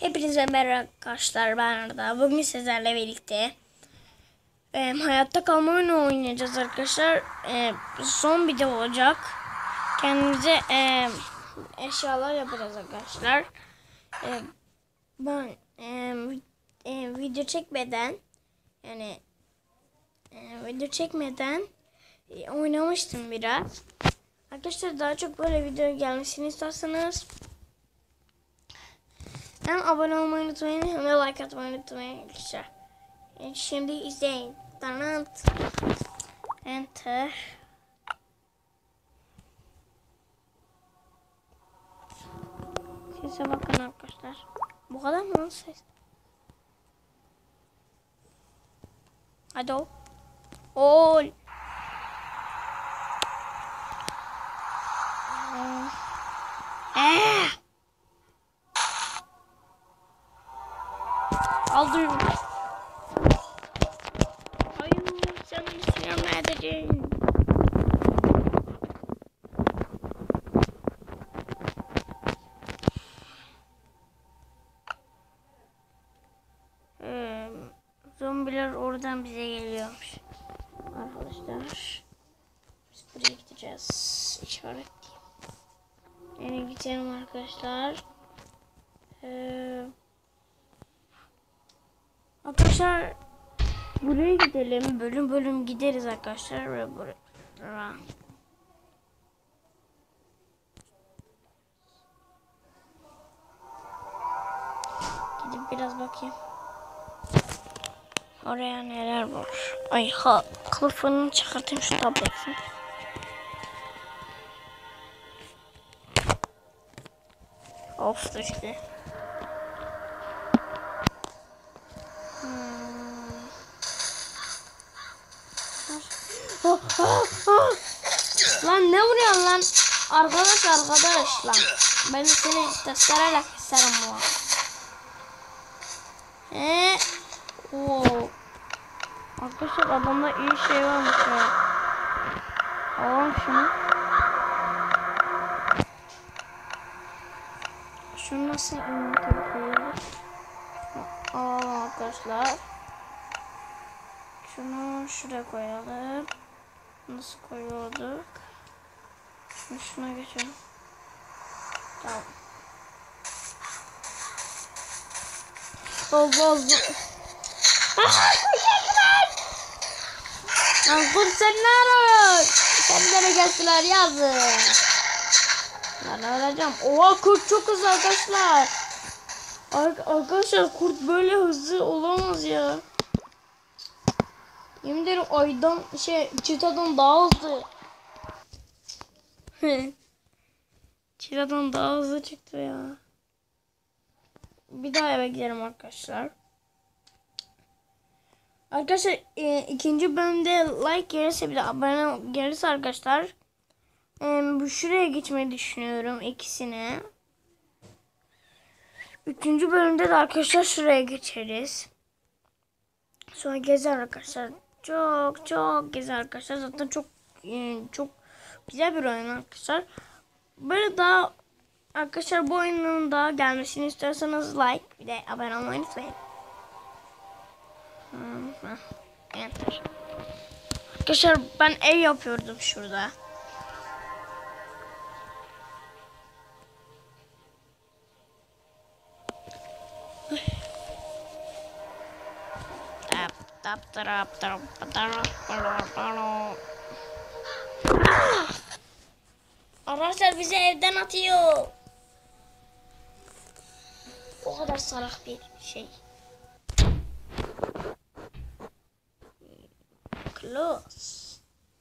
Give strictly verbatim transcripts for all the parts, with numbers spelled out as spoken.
Hepinize merhaba arkadaşlar, ben Arda. Bugün sizlerle birlikte e, hayatta kalma oyunu oynayacağız arkadaşlar. E, son video olacak. Kendimize e, eşyalar yapacağız arkadaşlar. E, ben e, e, video çekmeden yani e, video çekmeden e, oynamıştım biraz. Arkadaşlar daha çok böyle video gelmesini isterseniz hem abone olmayı unutmayın hem de like atmayı unutmayın arkadaşlar. Yani şimdi izleyin. Tanıt. Enter. Sese bakın arkadaşlar. Bu kadar mı ses? Hadi ol. Ol. Eee. Aldım. Hayır, sen beni sinirlenme edeceksin. Ee, zombiler oradan bize geliyormuş. Arkadaşlar. Biz buraya gideceğiz. İşaretleyeyim. Yani gidelim arkadaşlar. Eee... Arkadaşlar buraya gidelim. Bölüm bölüm gideriz arkadaşlar. Ve buraya. Gidip biraz bakayım. Oraya neler var? Ay ha, kılıfını çıkartayım şu tabletin. Of düştü. Oh, oh, oh. Lan ne vuruyorsun lan? Arkadaş arkadaş lan. Ben seni testereyle keserim bu. Eee. Oo. Arkadaşlar adamda iyi şey varmış ya. Alalım şunu. Şunu nasıl koyuyoruz? Alalım arkadaşlar. Şunu şuraya koyalım. Nasıl koyuyorduk? Şimdi şuna geçelim. Tamam. Allah Allah. Lan kurt sen ne arıyorsun? Kendine gelsinler yazın. Lan öleceğim. Oha kurt çok hızlı arkadaşlar. Arkadaşlar kurt böyle hızlı olamaz ya. Yemin ederim aydan şey çitadan daha hızlı. Çitadan daha hızlı çıktı ya. Bir daha eve gidelim arkadaşlar. Arkadaşlar e, ikinci bölümde like gelirse bir de abone gelirse arkadaşlar e, bu şuraya geçmeyi düşünüyorum ikisine. Üçüncü bölümde de arkadaşlar şuraya geçeriz. Sonra gezer arkadaşlar. Çok çok güzel arkadaşlar. Zaten çok çok güzel bir oyun arkadaşlar. Böyle daha arkadaşlar bu oyunun daha gelmesini istiyorsanız like bir de abone olmayı unutmayın. Enter. Arkadaşlar ben ev yapıyordum şurada. Tap tarap tarap tarap tarap. Arkadaşlar bizi evden atıyor. O kadar salak bir şey. Close.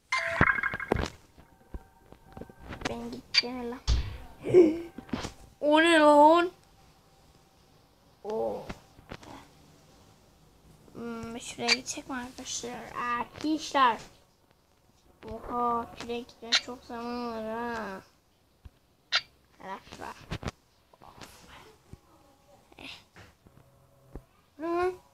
Ben gideceğim lan. O ne lan? Oo. Hmm, şuraya gidecek mi arkadaşlar? Arkadaşlar. Oha, şuraya gitmeye çok zaman var ha. Arkadaşlar. Eh. Hı.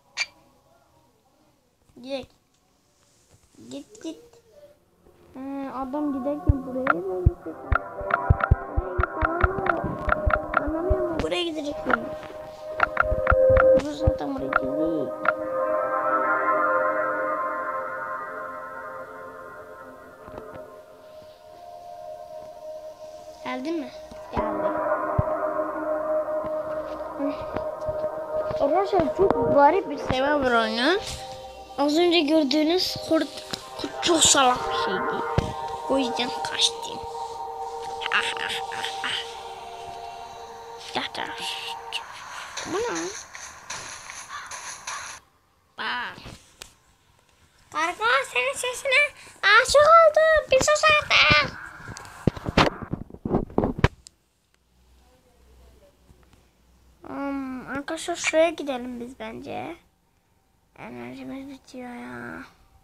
Git. Git git. Ee, adam giderken buraya mı gidecek? Buraya git, anlamıyorum. Anlamıyorum, buraya gidecek mi? Arkadaşlar çok garip bir server oyunu. Az önce gördüğünüz kurt, kurt çok salak bir şeydi. O yüzden kaçtım. Yeter. Bu ne? Bak. Karga senin sesine aşık oldum. Bir sus artık. Um, arkadaşlar şuraya gidelim biz bence. Enerjimiz bitiyor ya.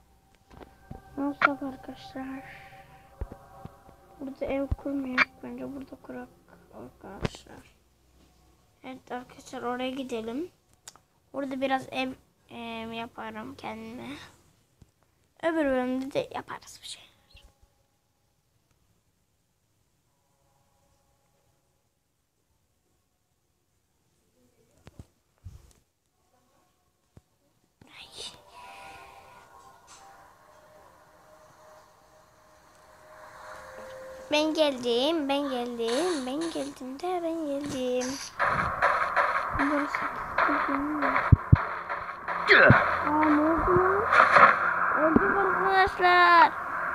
Nasıl arkadaşlar? Burada ev kurmayak bence, burada kurak arkadaşlar. Evet arkadaşlar, oraya gidelim. Orada biraz ev e, yaparım kendime. Öbür bölümde de yaparız bir şey. Ben geldim, ben geldim, ben geldim de ben geldim. Burası Aa, ne oldu lan? Öldük arkadaşlar.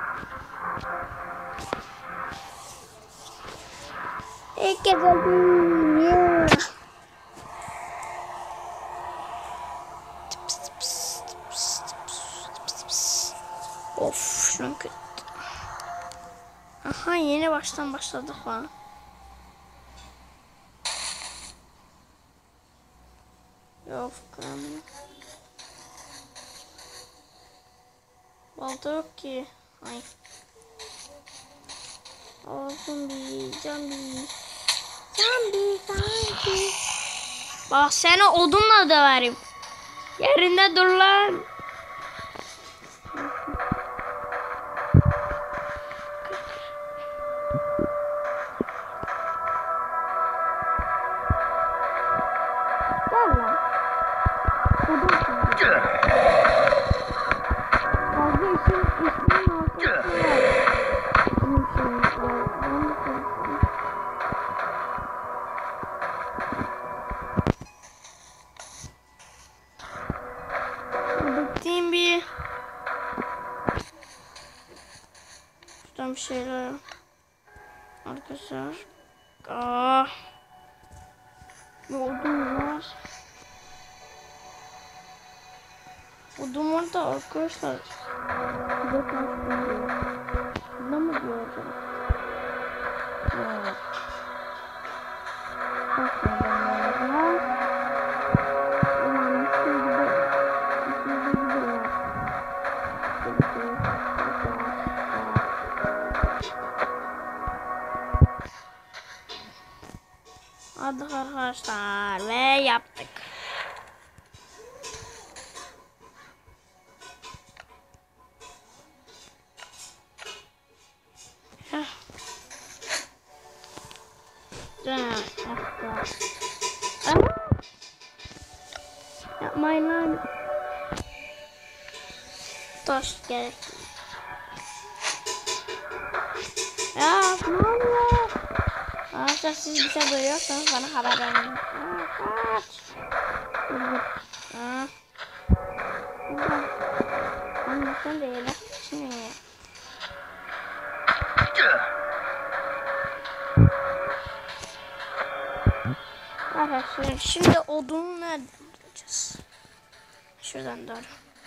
İlk kez öldüm. Yeah. Of, şunu kötü. Aha, yeni baştan başladık lan. Yok kanım. Balta yok ki. Ay. Oh, zombi, zombi. Zombi, zombi. Bak seni odunla döverim. Yerinde dur lan. Gel lan. Odun şimdi. Fazla işin işin arkası var. Bakayım bir. Şuradan bir şeyler. Arkadaşlar. Aa. Bir odun var. Odun var da arkadaşlar. Ne mi diyordum? Evet. Hadi arkadaşlar ve yaptık. Heh. Yapmayın lan. Taş gerek. Ya ne oluyor? Arkadaşlar siz bir şey duyuyorsanız bana haber verin. Aa, kaç. Aa. Anlasın değil. Şimdi. Arkadaşlar şimdi odunu nereden bulacağız? Şuradan doğru.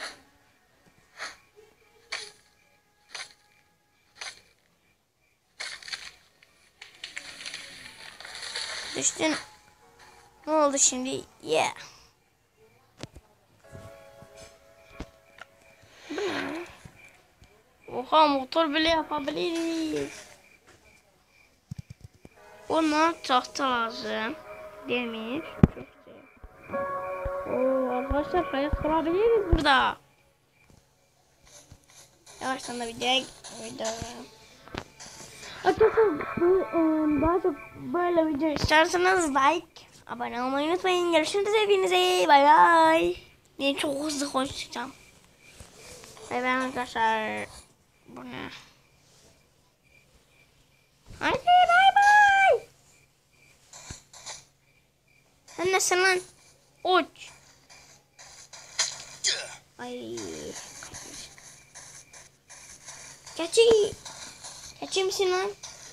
Düştün. Ne oldu şimdi? Yeah. Bu ne? Oha, motor bile yapabiliriz. Ona tahta lazım. Demir. Oo, arkadaşlar hayat kurabiliriz burada. Yavaştan da videoya video. Arkadaşlar bu e, daha çok böyle video isterseniz like, abone olmayı unutmayın. Görüşürüz hepinize. Bay bay. Ben çok hızlı konuşacağım. Bay bay arkadaşlar. Bu ne? Hadi bay bay. Sen nesin lan? Uç. Ay. Keçi. Keçi misin lan?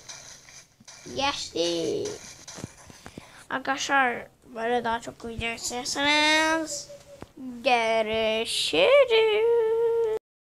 Geçti. Arkadaşlar böyle daha çok video istiyorsanız görüşürüz.